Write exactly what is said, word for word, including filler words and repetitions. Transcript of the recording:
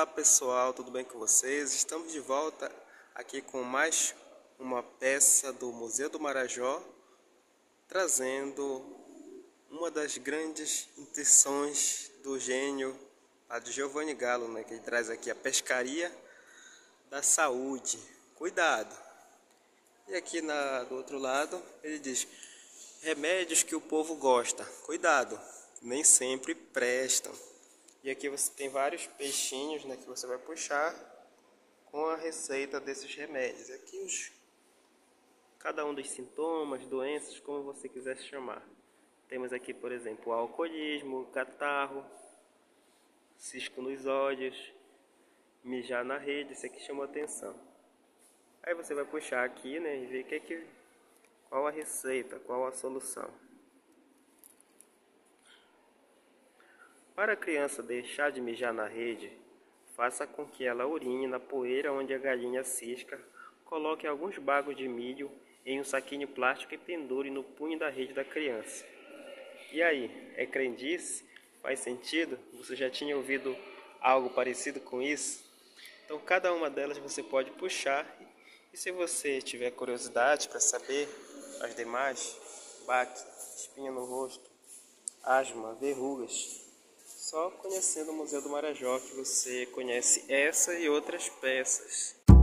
Olá pessoal, tudo bem com vocês? Estamos de volta aqui com mais uma peça do Museu do Marajó, trazendo uma das grandes intenções do gênio, a de Giovanni Gallo, né, que ele traz aqui a pescaria da saúde. Cuidado! E aqui na, do outro lado ele diz, remédios que o povo gosta. Cuidado, nem sempre prestam. E aqui você tem vários peixinhos, né, que você vai puxar com a receita desses remédios. Aqui os, cada um dos sintomas, doenças, como você quiser chamar. Temos aqui, por exemplo, o alcoolismo, catarro, cisco nos olhos, mijar na rede. Esse aqui chamou atenção. Aí você vai puxar aqui, né, e ver que é que, qual a receita, qual a solução. Para a criança deixar de mijar na rede, faça com que ela urine na poeira onde a galinha cisca, coloque alguns bagos de milho em um saquinho plástico e pendure no punho da rede da criança. E aí, é crendice? Faz sentido? Você já tinha ouvido algo parecido com isso? Então cada uma delas você pode puxar, e se você tiver curiosidade para saber as demais, baque, espinha no rosto, asma, verrugas, só conhecendo o Museu do Marajó que você conhece essa e outras peças.